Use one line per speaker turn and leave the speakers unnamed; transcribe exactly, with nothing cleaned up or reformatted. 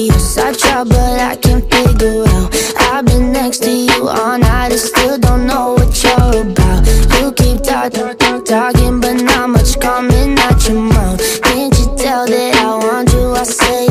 curious. I try but I can't figure out. I've been next to you all night and still don't know what you're about. You keep talk, talk, talk, talking but not much coming out your mouth. Can't you tell that I want you? I said